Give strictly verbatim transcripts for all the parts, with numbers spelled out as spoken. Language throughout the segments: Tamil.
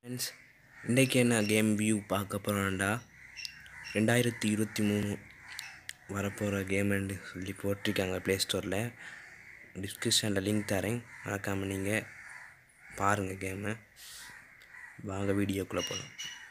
ஃப்ரெண்ட்ஸ், இன்றைக்கி என்ன கேம் வியூ பார்க்க போகிறோம்டா ரெண்டாயிரத்தி இருபத்தி மூணு வரப்போகிற கேமுன்னு சொல்லி போட்டிருக்காங்க ப்ளே ஸ்டோரில். டிஸ்கிரிப்ஷனில் லிங்க் தரேன், மறக்காமல் நீங்கள் பாருங்கள் கேமை. வாங்க வீடியோக்குள்ளே போகலாம்.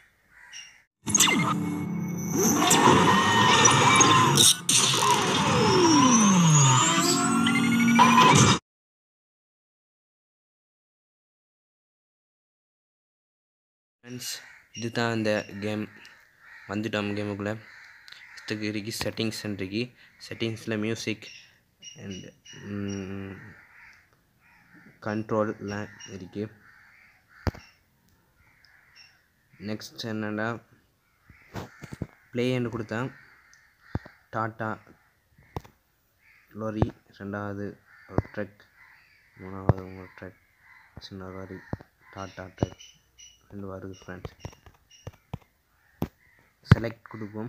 ஃப்ரெண்ட்ஸ், இதுதான் இந்த கேம். வந்துட்டோம் கேமுக்குள்ளே. இதுக்கு இருக்கு செட்டிங்ஸ் இருக்கு. செட்டிங்ஸில் மியூசிக் அண்ட் கண்ட்ரோல்லாம் இருக்குது. நெக்ஸ்ட் என்னென்னா ப்ளேன்னு கொடுத்தா டாட்டா லோரி, ரெண்டாவது ஒரு ட்ரக், மூணாவது ஒரு ட்ரக், சின்ன லோரி, டாட்டா ட்ரக் ரெண்டு வருது. ஃப்ரெண்ட்ஸ், செலக்ட் கொடுப்போம்.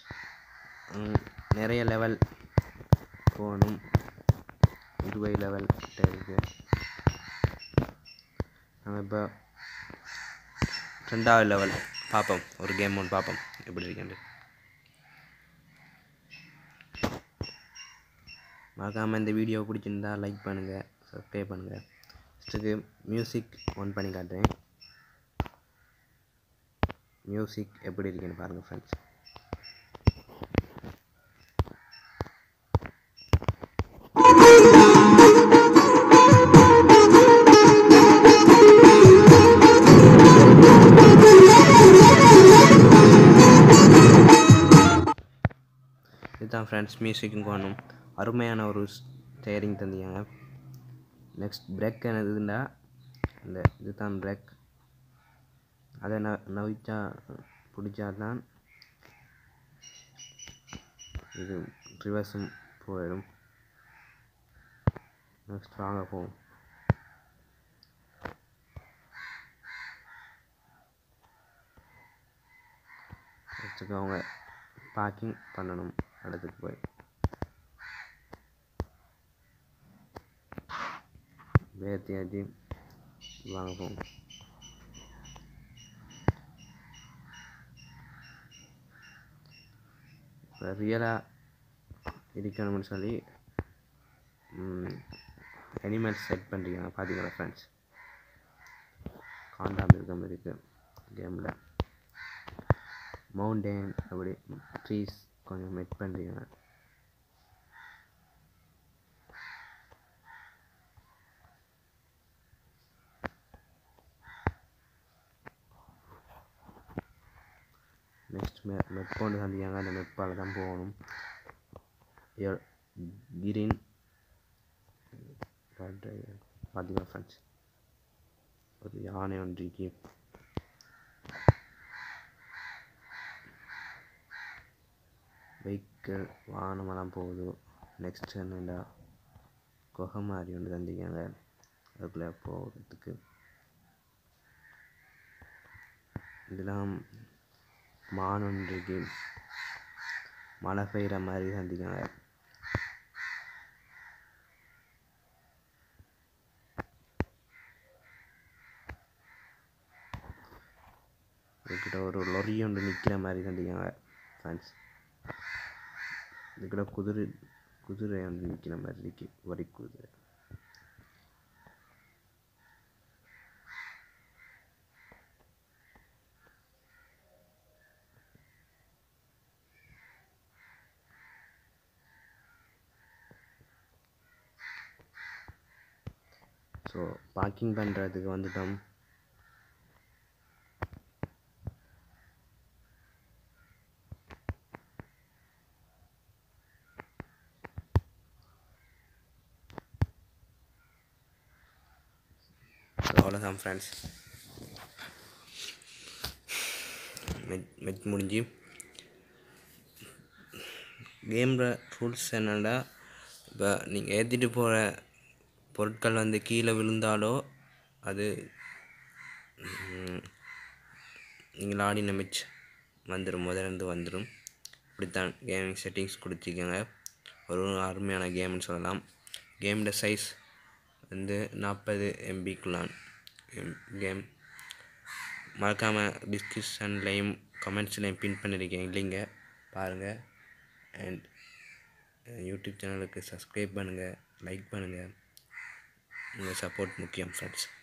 நிறைய லெவல் போகணும். இருபது லெவல் கிட்ட இருக்குது. நம்ம இப்போ ரெண்டாவது லெவல் பார்ப்போம். ஒரு கேம் ஒன்று பார்ப்போம் எப்படி இருக்குன்னு. மறக்காமல் இந்த வீடியோ பிடிச்சிருந்தா லைக் பண்ணுங்கள், சப்ஸ்கிரைப் பண்ணுங்கள். ஃபஸ்ட்டுக்கு மியூசிக் ஆன் பண்ணி காட்டுறேன். மியூசிக் எப்படி இருக்குன்னு பாருங்கள் ஃப்ரெண்ட்ஸ். இதுதான் ஃப்ரெண்ட்ஸ் மியூசிக்கும் காணும். அருமையான ஒரு ஸ்டேரிங் தந்தியாங்க. நெக்ஸ்ட் பிரேக் என்னதுன்னா இந்த இதுதான் பிரேக். அதை ந நவிச்சா பிடிச்சா தான் இது ரிவர்ஸும் போயிடும். நெக்ஸ்ட் வாங்க போகும். நெக்ஸ்ட்டுக்கு அவங்க பார்க்கிங் பண்ணணும் இடத்துக்கு போய். வேத்தியாச்சு வாங்க போகும். இப்போ ரியலாக இருக்கணும்னு சொல்லி அனிமல்ஸ் செட் பண்ணுறீங்க பார்த்தீங்களா ஃப்ரெண்ட்ஸ். காண்டாமிருகம் இருக்குது கேமில். மவுண்டெயின் அப்படி ட்ரீஸ் கொஞ்சம் மெட் பண்ணுறீங்க. நெக்ஸ்ட் மெ மெட் கொண்டு வந்தாங்க. அந்த மெப்பால் தான் போகணும். கிரீன் பார்த்தீங்களா ஃப்ரெண்ட்ஸ். ஒரு யானை ஒன்றிக்கு வெஹிக்கிள் வாகனமெல்லாம் போகுது. நெக்ஸ்ட் என்னென்னா குகை மாதிரி ஒன்று தந்திக்காங்க அதுக்குள்ளே போகிறதுக்கு. இதெல்லாம் மான் ஒன்றிக்கு மழை பெய்கிற மாதிரி தந்திக்காங்க. இதுக்கிட்ட ஒரு லொரி ஒன்று நிற்கிற மாதிரி தந்திக்காங்க ஃப்ரெண்ட்ஸ். இதுக்கிட்ட குதிரை குதிரை ஒன்று நிற்கிற மாதிரி இருக்கு, வரி குதிரை. ஸோ பார்க்கிங் பண்ணுறதுக்கு வந்துட்டோம். அவ்வளோதான் ஃப்ரெண்ட்ஸ். மெட் மெட் முடிஞ்சு. கேமில் ரூல்ஸ் என்னென்னா, இப்போ நீங்கள் ஏற்றிட்டு போகிற பொருட்கள் வந்து கீழே விழுந்தாலோ அது நீங்கள் ஆடின மேட்ச் வந்துடும், முதலேருந்து வந்துடும். இப்படித்தான் கேமிங் செட்டிங்ஸ் கொடுத்துருக்காங்க. ஒரு அருமையான கேம்னு சொல்லலாம். கேமோட சைஸ் வந்து நாற்பது எம்பிக்குள்ளான் கேம். மறக்காமல் டிஸ்கிரிப்ஷன்லேயும் கமெண்ட்ஸ்லேயும் பின் பண்ணியிருக்கேன் இல்லைங்க பாருங்கள். அண்ட் யூடியூப் சேனலுக்கு சப்ஸ்கிரைப் பண்ணுங்கள், லைக் பண்ணுங்கள். உங்கள் சப்போர்ட் முக்கியம் ஃப்ரெண்ட்ஸ்.